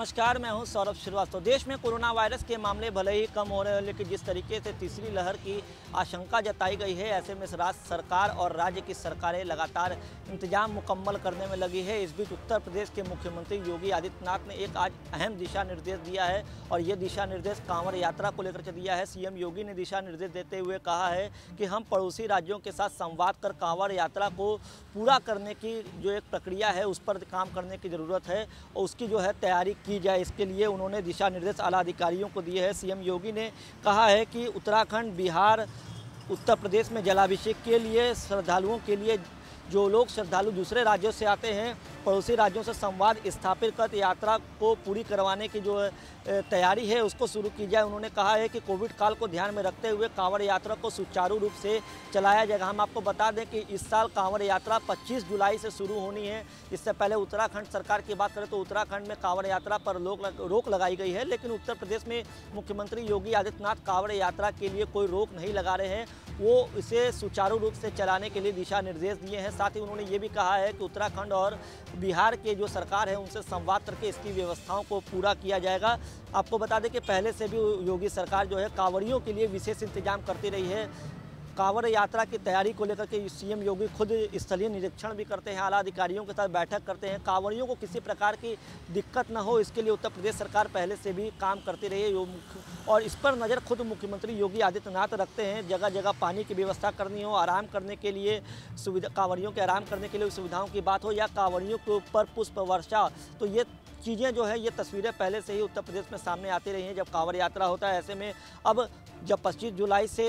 नमस्कार, मैं हूं सौरभ श्रीवास्तव। देश में कोरोना वायरस के मामले भले ही कम हो रहे हैं, लेकिन जिस तरीके से तीसरी लहर की आशंका जताई गई है, ऐसे में राज्य सरकार और राज्य की सरकारें लगातार इंतजाम मुकम्मल करने में लगी है। इस बीच उत्तर प्रदेश के मुख्यमंत्री योगी आदित्यनाथ ने एक आज अहम दिशा निर्देश दिया है और ये दिशा निर्देश कांवड़ यात्रा को लेकर दिया है। सीएम योगी ने दिशा निर्देश देते हुए कहा है कि हम पड़ोसी राज्यों के साथ संवाद कर कांवड़ यात्रा को पूरा करने की जो एक प्रक्रिया है उस पर काम करने की ज़रूरत है और उसकी जो है तैयारी की जाए। इसके लिए उन्होंने दिशा निर्देश आला अधिकारियों को दिए हैं। सीएम योगी ने कहा है कि उत्तराखंड, बिहार, उत्तर प्रदेश में जलाभिषेक के लिए श्रद्धालुओं के लिए जो लोग श्रद्धालु दूसरे राज्यों से आते हैं, पड़ोसी राज्यों से संवाद स्थापित कर यात्रा को पूरी करवाने की जो तैयारी है उसको शुरू की जाए। उन्होंने कहा है कि कोविड काल को ध्यान में रखते हुए कांवड़ यात्रा को सुचारू रूप से चलाया जाएगा। हम आपको बता दें कि इस साल कांवड़ यात्रा 25 जुलाई से शुरू होनी है। इससे पहले उत्तराखंड सरकार की बात करें तो उत्तराखंड में कांवड़ यात्रा पर रोक लगाई गई है, लेकिन उत्तर प्रदेश में मुख्यमंत्री योगी आदित्यनाथ कांवड़ यात्रा के लिए कोई रोक नहीं लगा रहे हैं। वो इसे सुचारू रूप से चलाने के लिए दिशा निर्देश दिए हैं। साथ ही उन्होंने ये भी कहा है कि उत्तराखंड और बिहार के जो सरकार है उनसे संवाद करके इसकी व्यवस्थाओं को पूरा किया जाएगा। आपको बता दें कि पहले से भी योगी सरकार जो है कांवड़ियों के लिए विशेष इंतजाम करती रही है। कांवड़ यात्रा की तैयारी को लेकर के सीएम योगी खुद स्थलीय निरीक्षण भी करते हैं, आला अधिकारियों के साथ बैठक करते हैं। कांवड़ियों को किसी प्रकार की दिक्कत न हो, इसके लिए उत्तर प्रदेश सरकार पहले से भी काम करती रही है और इस पर नज़र खुद मुख्यमंत्री योगी आदित्यनाथ रखते हैं। जगह जगह पानी की व्यवस्था करनी हो, आराम करने के लिए सुविधा, कांवड़ियों के आराम करने के लिए सुविधाओं की बात हो या कांवड़ियों के ऊपर पुष्प वर्षा, तो ये चीज़ें जो है ये तस्वीरें पहले से ही उत्तर प्रदेश में सामने आती रही हैं जब कांवड़ यात्रा होता है। ऐसे में अब जब 25 जुलाई से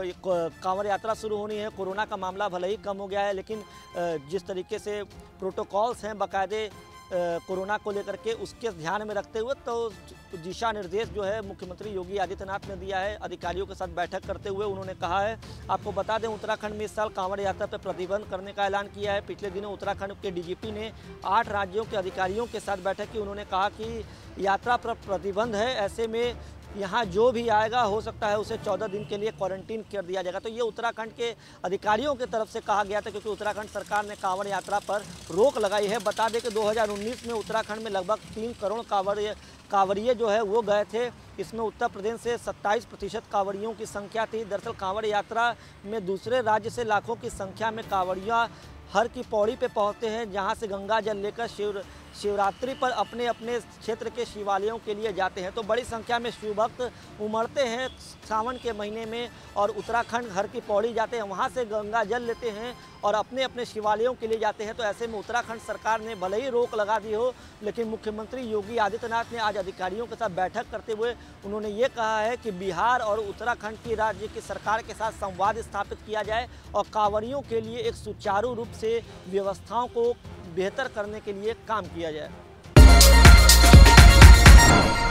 कांवड़ यात्रा शुरू होनी है, कोरोना का मामला भले ही कम हो गया है, लेकिन जिस तरीके से प्रोटोकॉल्स हैं बाकायदे कोरोना को लेकर के, उसके ध्यान में रखते हुए तो दिशा निर्देश जो है मुख्यमंत्री योगी आदित्यनाथ ने दिया है। अधिकारियों के साथ बैठक करते हुए उन्होंने कहा है, आपको बता दें उत्तराखंड में इस साल कांवड़ यात्रा पर प्रतिबंध करने का ऐलान किया है। पिछले दिनों उत्तराखंड के डीजीपी ने 8 राज्यों के अधिकारियों के साथ बैठक की। उन्होंने कहा कि यात्रा पर प्रतिबंध है, ऐसे में यहाँ जो भी आएगा हो सकता है उसे 14 दिन के लिए क्वारंटीन कर दिया जाएगा। तो ये उत्तराखंड के अधिकारियों की तरफ से कहा गया था, क्योंकि उत्तराखंड सरकार ने कांवड़ यात्रा पर रोक लगाई है। बता दें कि 2019 में उत्तराखंड में लगभग 3 करोड़ कांवड़िए जो है वो गए थे। इसमें उत्तर प्रदेश से 27% कांवड़ियों की संख्या थी। दरअसल कांवड़ यात्रा में दूसरे राज्य से लाखों की संख्या में कांवड़िया हर की पौड़ी पे पहुंचते हैं, जहां से गंगा जल लेकर शिवरात्रि पर अपने अपने क्षेत्र के शिवालयों के लिए जाते हैं। तो बड़ी संख्या में शिव भक्त उमड़ते हैं सावन के महीने में और उत्तराखंड हर की पौड़ी जाते हैं, वहां से गंगा जल लेते हैं और अपने अपने शिवालयों के लिए जाते हैं। तो ऐसे में उत्तराखंड सरकार ने भले ही रोक लगा दी हो, लेकिन मुख्यमंत्री योगी आदित्यनाथ ने आज अधिकारियों के साथ बैठक करते हुए उन्होंने ये कहा है कि बिहार और उत्तराखंड की राज्य की सरकार के साथ संवाद स्थापित किया जाए और कांवड़ियों के लिए एक सुचारू रूप से व्यवस्थाओं को बेहतर करने के लिए काम किया जाए।